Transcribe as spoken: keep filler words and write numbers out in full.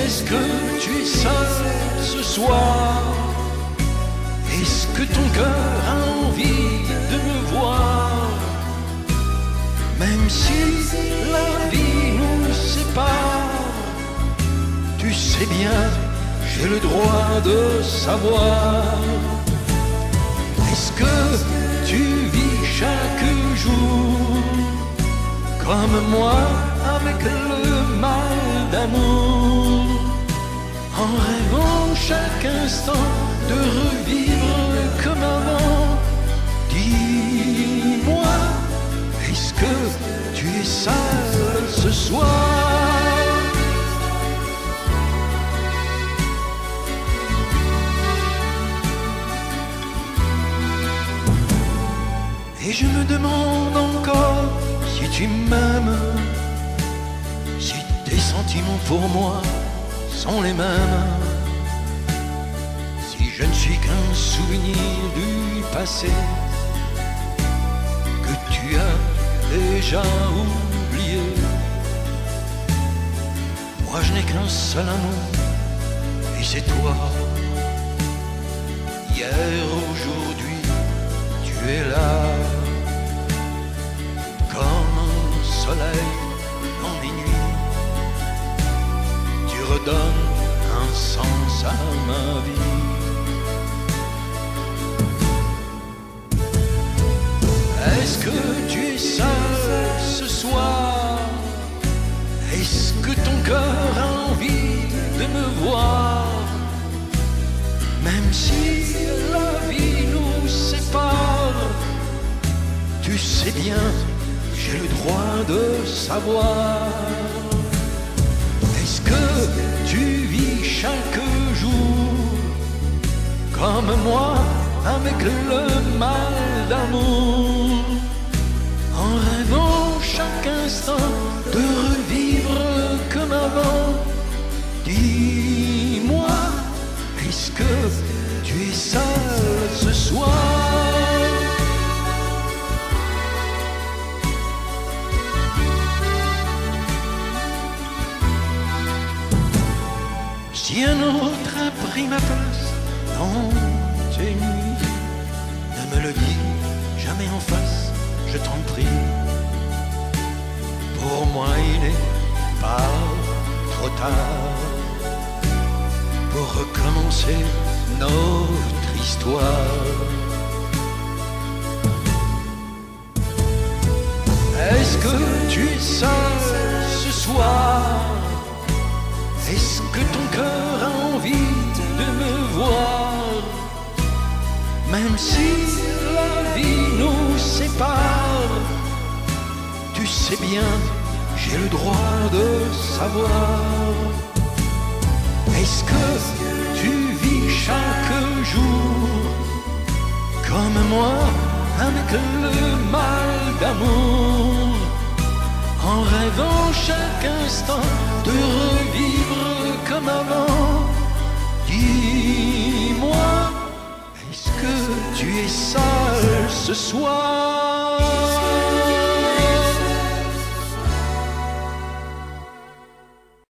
Est-ce que tu es seul ce soir? Est-ce que ton cœur a envie de me voir? Même si la vie nous sépare, tu sais bien, j'ai le droit de savoir. Est-ce que tu vis chaque jour comme moi avec le mal d'amour, en rêvant chaque instant de revivre comme avant? Dis-moi, est-ce que tu es seul ce soir? Et je me demande encore si tu m'aimes, si tes sentiments pour moi sont les mêmes, si je ne suis qu'un souvenir du passé que tu as déjà oublié. Moi je n'ai qu'un seul amour et c'est toi. Hier, aujourd'hui, tu es là, comme un soleil dans les nuits. Tu redonnes un sens à ma vie. Est-ce que tu es seul ce soir? Est-ce que ton cœur a envie de me voir? Même si la vie nous sépare, tu sais bien, j'ai le droit de savoir. Est-ce que tu vis chaque jour comme moi avec le mal d'amour, en rêvant chaque instant de revivre comme avant? Dis-moi, est-ce que tu es seul ce soir? Si un autre a pris ma place dans tes nuits, ne me le dis jamais en face, je t'en prie. Pour moi il n'est pas trop tard pour recommencer notre histoire. Est-ce que tu es seul ce soir? Est-ce que ton cœur a envie de me voir? Même si la vie nous sépare, tu sais bien, j'ai le droit de savoir. Est-ce que tu vis chaque jour comme moi avec le mal d'amour, en rêvant chaque instant de revivre comme avant? Dis-moi, est-ce que tu es seul ce soir?